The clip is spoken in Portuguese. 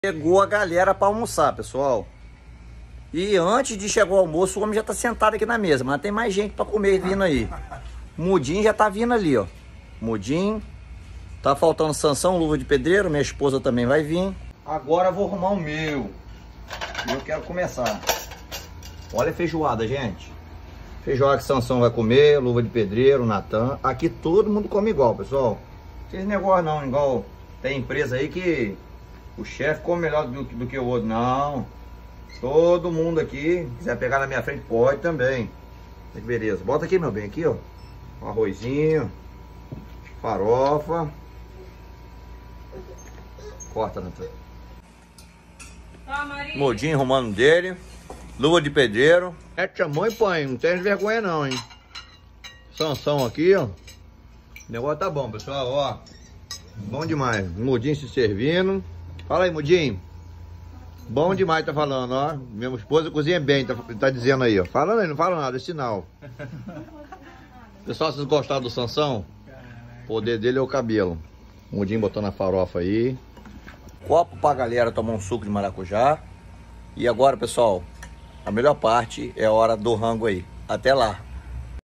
Chegou a galera para almoçar, pessoal. E antes de chegar o almoço, o homem já tá sentado aqui na mesa. Mas tem mais gente para comer vindo aí. Mudinho já tá vindo ali, ó. Mudinho. Tá faltando Sansão, luva de pedreiro. Minha esposa também vai vir. Agora eu vou arrumar o meu. E eu quero começar. Olha a feijoada, gente. Feijoada que Sansão vai comer, luva de pedreiro, Natan. Aqui todo mundo come igual, pessoal. Não tem esse negócio não, igual tem empresa aí que o chefe come melhor do que o outro. Não. Todo mundo aqui, quiser pegar na minha frente, pode também. Que beleza. Bota aqui, meu bem, aqui, ó. Um arrozinho. Farofa. Corta, Natan. Modinho arrumando dele. Luva de pedreiro. É tamanho, pai. Não tem vergonha não, hein. Sansão aqui, ó. O negócio tá bom, pessoal, ó. Bom demais. Mudinho se servindo. Fala aí, Mudinho. Bom demais, tá falando, ó. Minha esposa cozinha bem, tá dizendo aí, ó. Falando aí, não fala nada, é sinal. Pessoal, vocês gostaram do Sansão? O poder dele é o cabelo. Mudinho botando a farofa aí. Copo pra galera tomar um suco de maracujá. E agora, pessoal, a melhor parte é a hora do rango aí. Até lá.